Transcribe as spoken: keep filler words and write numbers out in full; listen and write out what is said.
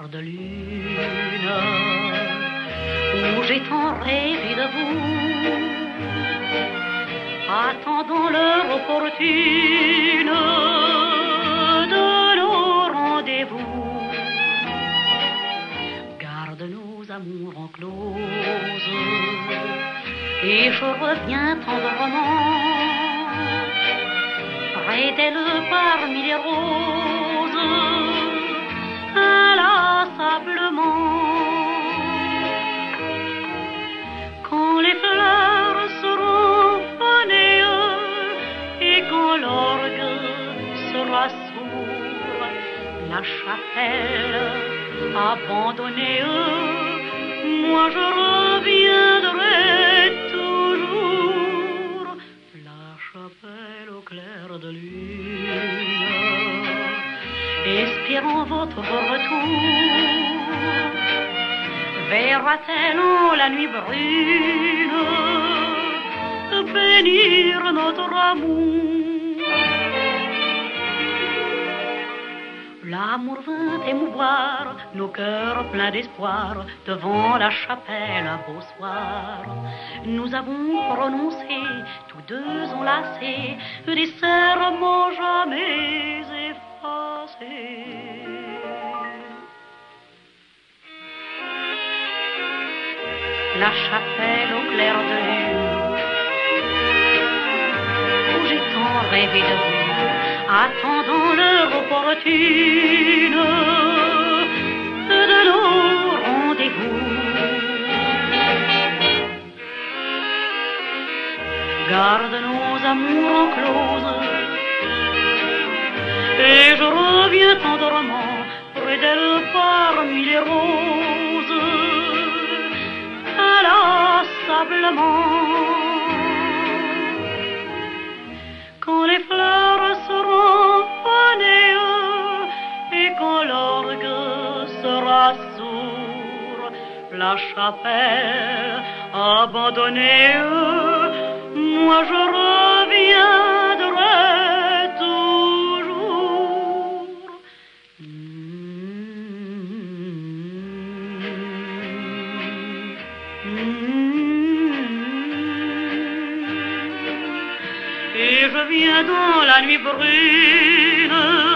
clair de lune, où j'ai tant rêvé de vous, attendant l'heure opportune de nos rendez-vous. Garde nos amours en close, et je reviens tendrement, près d'elle parmi les roses, inlassablement. Quand les fleurs seront fanées et quand l'orgue sera sourd, la chapelle abandonnée, moi je reviendrai toujours. La chapelle au clair de lune, espérant votre retour, verra-t-elle en la nuit brune bénir notre amour? L'amour vint émouvoir nos cœurs pleins d'espoir devant la chapelle un beau soir. Nous avons prononcé, tous deux enlacés, des serments jamais effacés. La chapelle au clair de lune, où j'ai tant rêvé de vous, attendant l'heure opportune de nos rendez-vous. Garde nos amours en close, et je reviens tendrement près d'elle parmi les roses, inlassablement. Quand les fleurs seront fanées et quand l'orgue sera sourd, la chapelle abandonnée, moi je reviendrai toujours. Et je viens dans la nuit brune